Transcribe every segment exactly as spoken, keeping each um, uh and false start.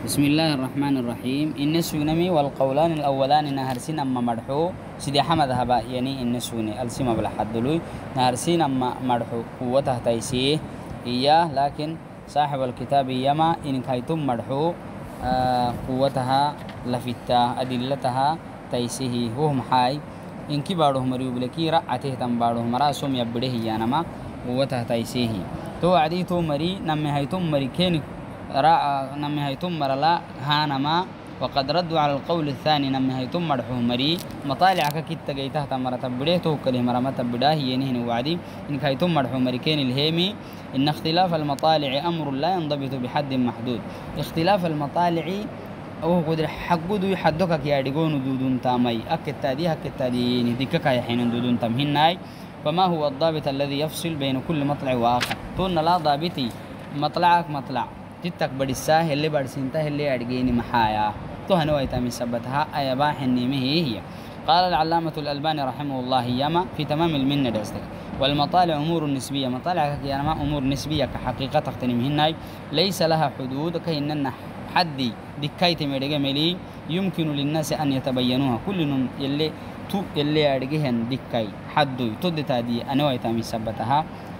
بسم الله الرحمن الرحيم. إن السجنمي والقولان الأولان نهرسين أما مرحو سيدي حمد هبا يعني إن السجني السما بلا حدلوي نهرسين أما مرحو قوته تيسيه إياه، لكن صاحب الكتاب يما إن كيتم مرحو آه قوتها لفتا أدلتها تيسيه وهم حي إن كبارهم مريو بلكي رأته تنبارهم راسهم يبده يانما قوتها تيسيه تو عديتو مري نمي هيتم مري كيني راء نمي هيتم مرلا هانما. وقد ردوا على القول الثاني نمي هيتم مرحو مري مطالعك كتا جيته تمر تبديه تو كله مرما تبداه ينهن وعدي إن هيتم مرحو مري كين الهيمي إن اختلاف المطالع أمر لا ينضبط بحد محدود. اختلاف المطالع أو قدر حقودو يحدوك يا ديغون دودون تامي أكد تادي أكد تادي نديكك يا حين دودون تمهناي. فما هو الضابط الذي يفصل بين كل مطلع وآخر؟ تقولنا لا ضابطي مطلعك مطلع تتك بدساه اللي برسنته اللي أرجيني محايا تو هنوي تامي سبتها أي باح النيمه هي. قال العلامة الألباني رحمه الله يما في تمام المنة دستك والمطالع أمور نسبية مطالعك يا ما أمور نسبية كحقيقة تختنمهناي ليس لها حدود كأننا حدي دكايت ميرجع ملي يمكن للناس أن يتبينوها كلهم يلي تو يلي أرجعهن دكاي حدو تود تادي أنا ويتامي سبتها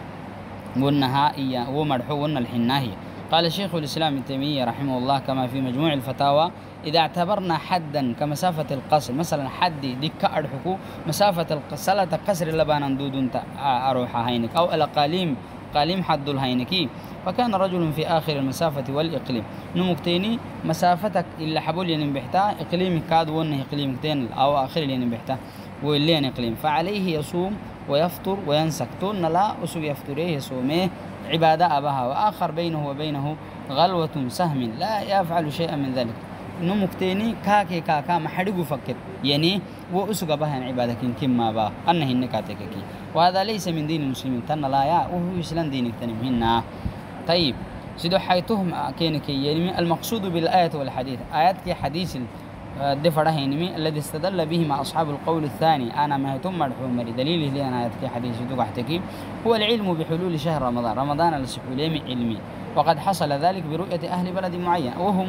ونها إيا ومرحو ون الحناهية. قال شيخ الإسلام ابن تيمية رحمه الله كما في مجموع الفتاوى إذا اعتبرنا حدا كمسافة القصر مثلا حد دكا أرحكو مسافة الصلاة قصر لبانا دودون أروح هينك أو الأقاليم قاليم حد الهينكي فكان رجل في آخر المسافة والإقليم نمكتيني مسافتك إلا حبول ينبحتا إقليم كاد ونه إقليم كتين أو آخر ينبحتا واللي إقليم فعليه يصوم ويفطر وينسك تون لا أسوق يفطريه يصومه عبادة أبها وآخر بينه وبينه غلوة سهم لا يفعل شيئا من ذلك نمكتيني كاكي كاكا محرق فكت يعني وأسوق بها عبادة كم ما با أنه النكاتككي وهذا ليس من دين المسلمين تن لا يا وهو يسلم دينك تنمهنا. طيب سيدو حيتهم كينك يعني المقصود بالآية والحديث آيات كي حديث الدفرة هينمي الذي استدل به مع أصحاب القول الثاني أنا ما يتم مرحوم دليله لي أنا آيات كي حديث تحتكي هو العلم بحلول شهر رمضان رمضان السحوليم علمي وقد حصل ذلك برؤية أهل بلد معين وهم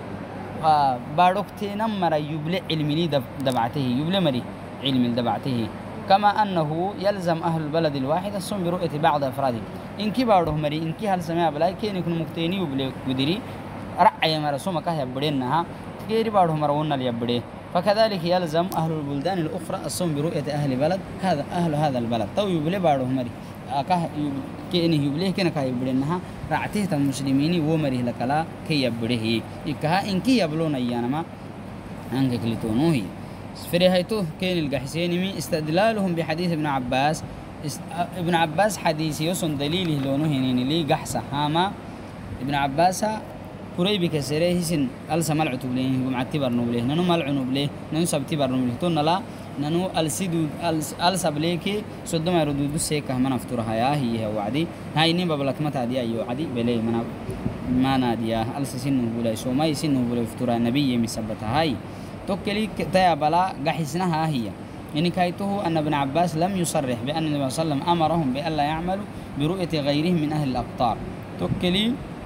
باروكتين مر يبلع علمي لي دبعته يبلع مري علم دبعته كما أنه يلزم أهل البلد الواحد الصوم برؤية بعض أفراده إن كباره مري إن كي هل سمع بلاي كين يكون مكتيني وبلع قدري رعي مرسومك يبدينها غير بعضهم مرونا ليبدي فكذلك يلزم أهل البلدان الأخرى الصوم برؤية أهل بلد هذا أهل هذا البلد تو يبلع بعضهم مري أكاه كأنه يبلع كنا كاه يبدينها رعته المسلمين ومريه لكلا كي يبديه إكها إن كي يبلون أيانما عنك كلتونوه فريهيتو كين الجحسينمي استدلالهم بحديث ابن عباس ابن عباس حديث يوصل دليله لونه هنيني لي جحسة هاما ابن عباس قريب كسره سن ألس ملع تبليه ومعتبر نبليه ننو ملع نبليه ننو سبتبر نبليه تون لا ننو ألسيد ألس ألس بليكي صدق ما يردود السيكة من أفترها يا هي وعدي هاي نبى بلك متى دي أيوة عدي بلي من ما ناديا ألس سنه بلا شو ما يسنه بلا فترة النبي مسبتها هاي توكلي تيا بلا جحسناها هي يعني كايته أن ابن عباس لم يصرح بأن النبي صلى الله عليه وسلم أمرهم بألا يعملوا برؤية غيرهم من أهل الأقطار. توكلي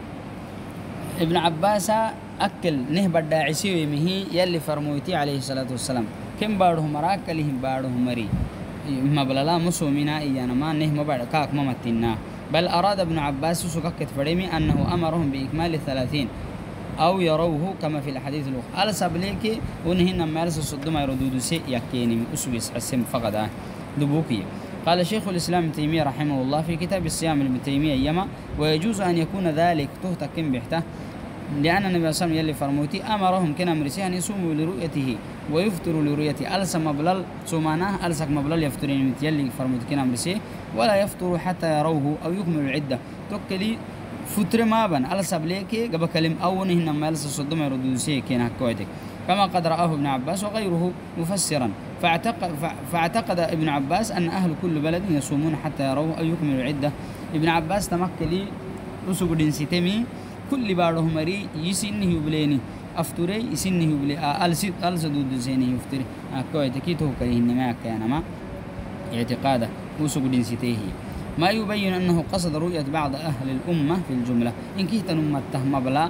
ابن عباس أكل نهب الداعسي ومهي يلي فرمويتي عليه الصلاة والسلام كم بارهم مراك لهم بارهم مري ما بلا مسومنا إيانا ما نهم بعد كاك ممتنا بل أراد ابن عباس سككت فريمي أنه أمرهم بإكمال الثلاثين أو يروه كما في الحديث الأخرى على سبليك ونهن مارس الصدما يردود سي يكيني أسويس السم فقط دبوكي. قال شيخ الإسلام ابن تيمية رحمه الله في كتاب الصيام ابن تيمية يما ويجوز أن يكون ذلك تهتكم بحته لأن النبي صلى الله عليه وسلم يلي فرموتي أمرهم كنا مرسي أن يصوموا لرؤيته ويفطروا لرؤيته ألس مبلل سمانه ألسك مبلل يفطرين يلي فرموتي كنا مرسي ولا يفطروا حتى يروه أو يكملوا العدة توكلي فتر ما بن ألس بليكي قبل كلم أو نهن ما ألس الصدم يردود سي كنا كويتك كما قد رآه ابن عباس وغيره مفسرا فاعتقد, فاعتقد ابن عباس أن أهل كل بلد يصومون حتى يروه أو يكملوا العدة. ابن عباس تمكلي أسوق دنسيتمي كل بعضهم مري يسنه يبليني أفتري يسنه يبلي ألسد ألسدود زينه يفتري كويتك تو كريه ما كان ما اعتقاده أسوق دنسيته ما يبين أنه قصد رؤية بعض أهل الأمة في الجملة إن كيت نمته مبلا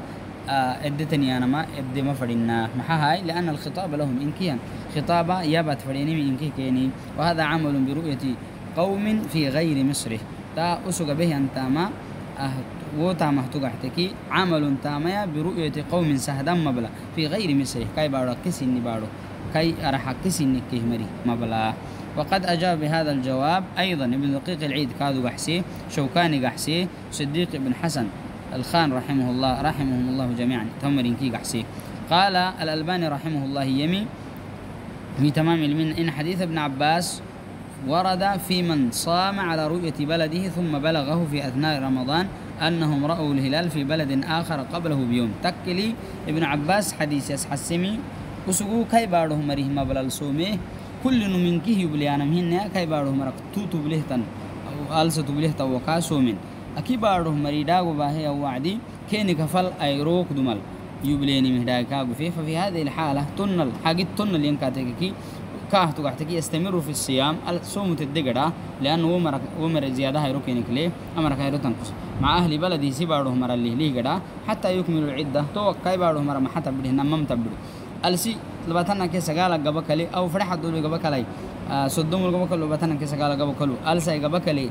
ادتني انا ما ادي ما فرينا محاهاي لان الخطاب لهم انكيا خطابا يابت فريني من انكي كيني وهذا عمل برؤيه قوم في غير مصر تا اسوق به انت ما أه وتا محتوجحتكي عمل تاميا برؤيه قوم سهدم مبلا في غير مصر كاي بارو كسيني بارو كاي ارح كسيني كهمري مبلا. وقد أجاب بهذا الجواب أيضا ابن دقيق العيد كادو قحسي شوكاني قحسي صديق بن حسن الخان رحمه الله رحمهم الله جميعا تمرين كي قحسي. قال الألباني رحمه الله يمي في تمام المن إن حديث ابن عباس ورد في من صام على رؤية بلده ثم بلغه في أثناء رمضان أنهم رأوا الهلال في بلد آخر قبله بيوم تكلي ابن عباس حديث يسحسمي وسقو كاي بارده مريه مبلغ الصومي كل من كيه يبليانا مهنا كاي بارده مرق توتو بلهتن أو ألسة بلهتا وكاسو من أكي بارده مريدا وباهي أو وعدي كيني كفل أيروك دمال يبليني مهدا كاغو فيه. ففي هذه الحالة تنل حاجة تنل ينكاتيكي كاهتو قحتكي يستمر في الصيام الصوم تدقدا لأنه ومر ومر زيادة هيروكينك ليه أمرك هيرو تنقص مع أهل بلدي سي بارده مر اللي ليه قدا حتى يكمل العدة تو كاي بارده مر ما حتى بده نمم تبدو ألسي لباتنا كي سجالا جبكلي أو فرح دولي جبكلي صدوم الجبكلو لباتنا كي سجالا جبكلو ألسي جبكلي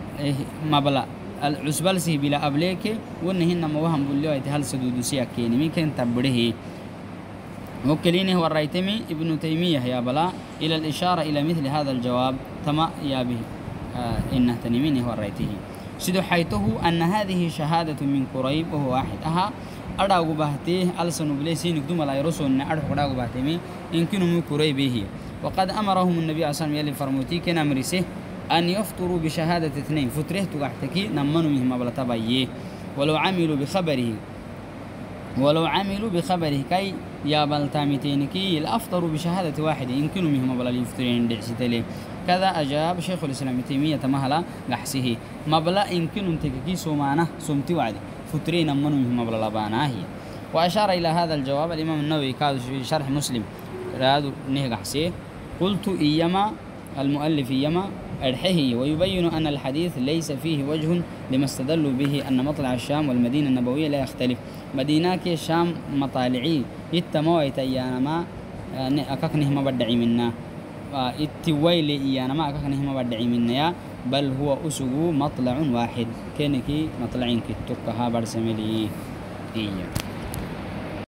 ما العسبال سي بلا أبليك ونهن ما وهم بقولوا يتهال سدودسيا كيني ممكن تبريه وكليني هو الريتمي ابن تيمية يا بلا إلى الإشارة إلى مثل هذا الجواب تما يا به آه إنه تنميني هو الريته سدو حيته أن هذه شهادة من قريب وهو واحد أها أدعو بهته ألسن بليسين يقدم لا يرسون أدعو أدعو بهتمي يمكن من قريبه. وقد أمرهم النبي صلى الله عليه وسلم فرموتي كنا مرسه أن يفطروا بشهادة اثنين فتره تقحتكي نمنوا مهما بلا تبايه ولو عملوا بخبره ولو عملوا بخبره كي يا بلتامتينكي الأفطروا بشهادة واحد يمكن مهما بلا يفطرين دعسيتلي. كذا أجاب شيخ الإسلام ابن تيمية تمهلا لحسه ما بلا يمكن تككي سومانه سمتي وعدي فترين نمنوا مهما بلا لباناه. وأشار إلى هذا الجواب الإمام النووي كاد في شرح مسلم راد نهج حسيه قلت إيما المؤلف إيما أرحه ويبين أن الحديث ليس فيه وجه لما استدلوا به أن مطلع الشام والمدينة النبوية لا يختلف. مدينة الشام مطالعي يتمويت أيانا ما أككنه ما بدعي منا اتويلي إيانا ما أككنه ما بدعي منا بل هو أسقو مطلع واحد كينكي مطلعين كتوكها برسملي إيه.